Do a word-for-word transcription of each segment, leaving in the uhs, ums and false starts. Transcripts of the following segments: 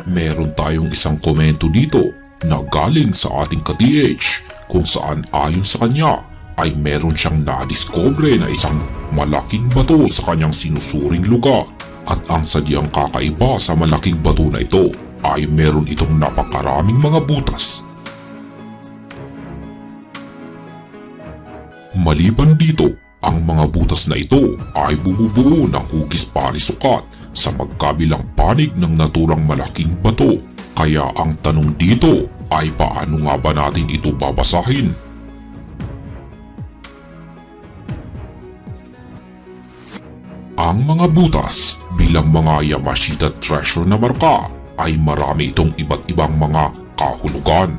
Meron tayong isang komento dito na galing sa ating ka-T H kung saan ayon sa kanya ay meron siyang nadiscover na isang malaking bato sa kanyang sinusuring lugar. At ang sadyang kakaiba sa malaking bato na ito ay meron itong napakaraming mga butas. Maliban dito, ang mga butas na ito ay bumubuo ng hugis parisukat sa magkabilang panig ng naturang malaking bato. Kaya ang tanong dito ay paano nga ba natin ito babasahin? Ang mga butas bilang mga Yamashita treasure na marka ay marami itong iba't ibang mga kahulugan.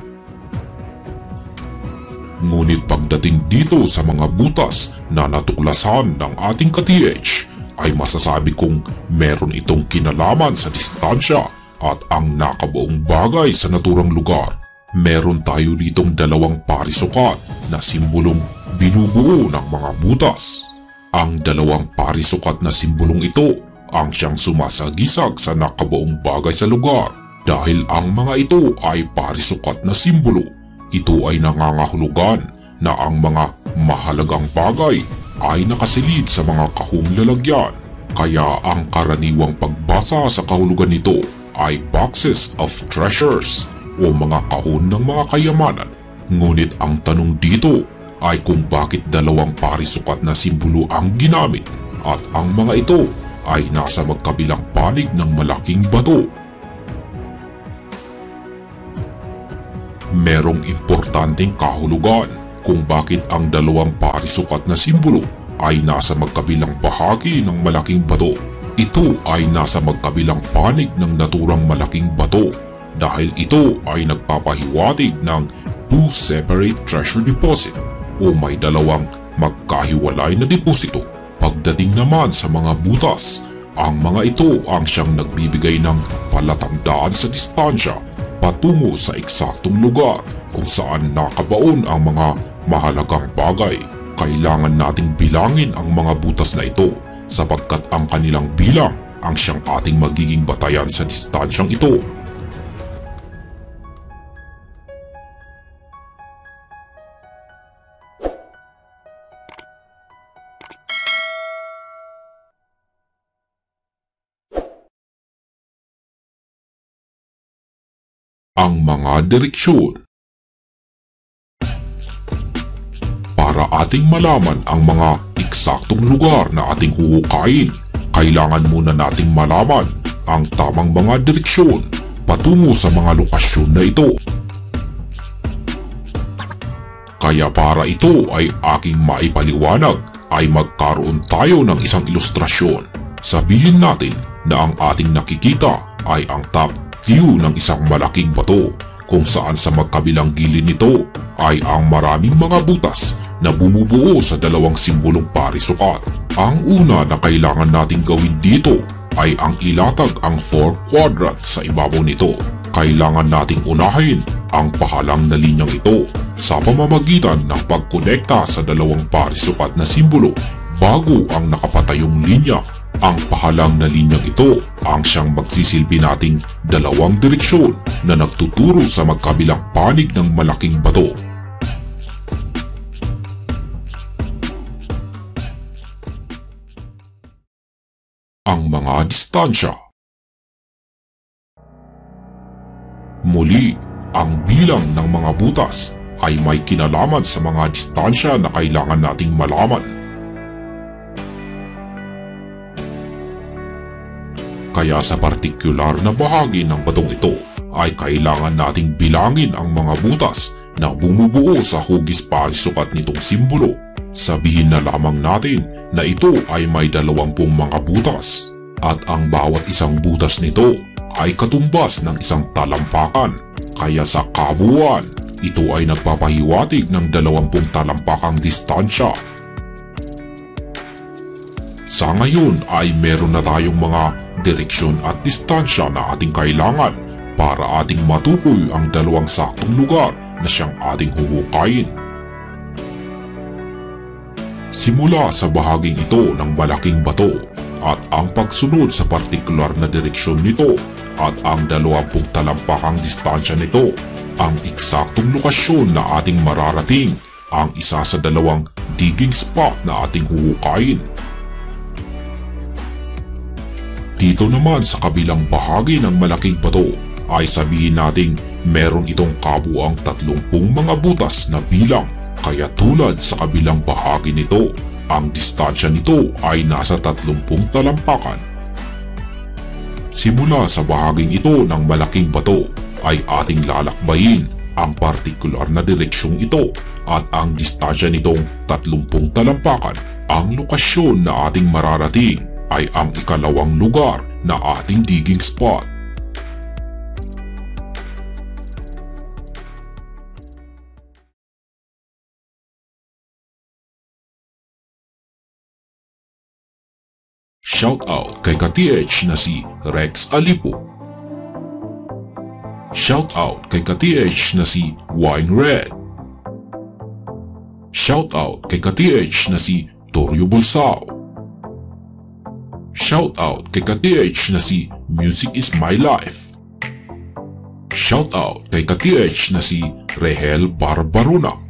Ngunit pagdating dito sa mga butas na natuklasan ng ating ka-T H ay masasabi kong meron itong kinalaman sa distansya at ang nakabuong bagay sa naturang lugar. Meron tayo ditong dalawang parisukat na simbolong binubuo ng mga butas. Ang dalawang parisukat na simbolong ito ang siyang sumasagisag sa nakabuong bagay sa lugar. Dahil ang mga ito ay parisukat na simbolo, ito ay nangangahulugan na ang mga mahalagang bagay ay nakasilid sa mga kahong lalagyan. Kaya ang karaniwang pagbasa sa kahulugan nito ay boxes of treasures o mga kahon ng mga kayamanan. Ngunit ang tanong dito ay kung bakit dalawang parisukat na simbolo ang ginamit at ang mga ito ay nasa magkabilang panig ng malaking bato. Merong importanteng kahulugan kung bakit ang dalawang parisukat na simbolo ay nasa magkabilang bahagi ng malaking bato. Ito ay nasa magkabilang panig ng naturang malaking bato dahil ito ay nagpapahiwatig ng two separate treasure deposit o may dalawang magkahiwalay na deposito. Pagdating naman sa mga butas, ang mga ito ang siyang nagbibigay ng palatandaan sa distansya patungo sa eksaktong lugar kung saan nakabaon ang mga mahalagang bagay. Kailangan nating bilangin ang mga butas na ito sapagkat ang kanilang bilang ang siyang ating magiging batayan sa distansyang ito. Ang mga direksyon. Para ating malaman ang mga eksaktong lugar na ating huhukayin, kailangan muna nating malaman ang tamang mga direksyon patungo sa mga lokasyon na ito. Kaya para ito ay aking maipaliwanag ay magkaroon tayo ng isang ilustrasyon. Sabihin natin na ang ating nakikita ay ang top view ng isang malaking bato kung saan sa magkabilang gilid nito ay ang maraming mga butas na bumubuo sa dalawang simbolong parisukat. Ang una na kailangan nating gawin dito ay ang ilatag ang four quadrants sa ibabaw nito. Kailangan nating unahin ang pahalang na linyang ito sa pamamagitan ng pagkonekta sa dalawang parisukat na simbolo bago ang nakapatayong linya. Ang pahalang na linyang ito ang siyang magsisilbi nating dalawang direksyon na nagtuturo sa magkabilang panig ng malaking bato. Ang mga distansya. Muli, ang bilang ng mga butas ay may kinalaman sa mga distansya na kailangan nating malaman. Kaya sa partikular na bahagi ng batong ito ay kailangan nating bilangin ang mga butas na bumubuo sa hugis parisukat nitong simbolo. Sabihin na lamang natin na ito ay may dalawampung mga butas at ang bawat isang butas nito ay katumbas ng isang talampakan. Kaya sa kabuuan, ito ay nagpapahiwatig ng dalawampung talampakang distansya. Sa ngayon ay meron na tayong mga direksyon at distansya na ating kailangan para ating matukoy ang dalawang saktong lugar na siyang ating huhukayin. Simula sa bahaging ito ng malaking bato at ang pagsunod sa partikular na direksyon nito at ang dalawampung talampakang distansya nito ang eksaktong lokasyon na ating mararating, ang isa sa dalawang digging spot na ating huhukayin. Dito naman sa kabilang bahagi ng malaking bato ay sabihin nating meron itong kabuuang tatlumpung mga butas na bilang, kaya tulad sa kabilang bahagi nito, ang distansya nito ay nasa tatlumpung talampakan. Simula sa bahaging ito ng malaking bato ay ating lalakbayin ang partikular na direksyong ito at ang distansya nitong tatlumpung talampakan. Ang lokasyon na ating mararating ay ang ikalawang lugar na ating digging spot. Shoutout kay ka-T H na si Rex Alipo. Shoutout kay ka-T H na si Wine Red. Shoutout kay ka-T H na si Toryo Bulsao. Shoutout kay ka-T H na si Music is My Life. Shoutout kay ka-T H na si Rehel Barbaruna.